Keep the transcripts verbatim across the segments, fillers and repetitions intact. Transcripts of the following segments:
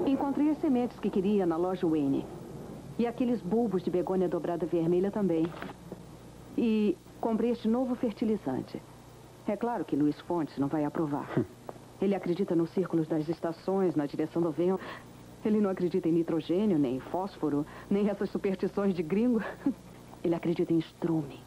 Encontrei as sementes que queria na loja Wayne. E aqueles bulbos de begônia dobrada vermelha também. E comprei este novo fertilizante. É claro que Luiz Fontes não vai aprovar. Ele acredita nos círculos das estações, na direção do vento. Ele não acredita em nitrogênio, nem em fósforo, nem essas superstições de gringo. Ele acredita em estrume.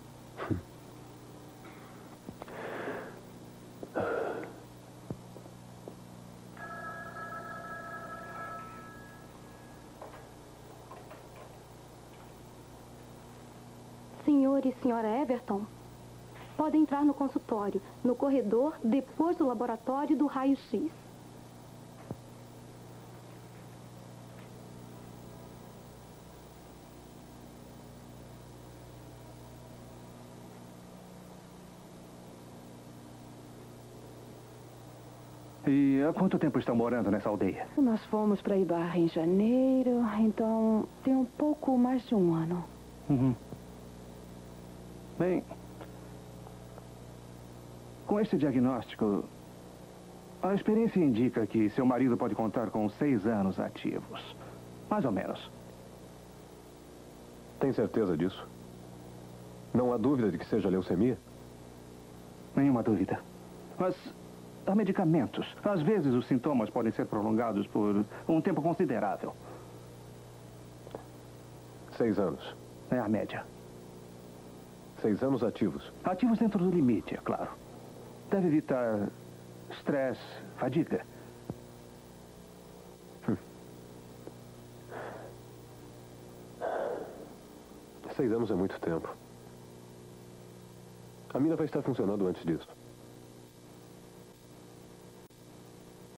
Senhor e senhora Everton, podem entrar no consultório, no corredor, depois do laboratório do raio-x. E há quanto tempo estão morando nessa aldeia? Nós fomos para Ibarra em janeiro, então tem um pouco mais de um ano. Uhum. Bem, com este diagnóstico, a experiência indica que seu marido pode contar com seis anos ativos. Mais ou menos. Tem certeza disso? Não há dúvida de que seja leucemia? Nenhuma dúvida. Mas há medicamentos. Às vezes os sintomas podem ser prolongados por um tempo considerável. Seis anos. É a média. Seis anos ativos. Ativos dentro do limite, é claro. Deve evitar estresse, fadiga. Hum. Seis anos é muito tempo. A mina vai estar funcionando antes disso.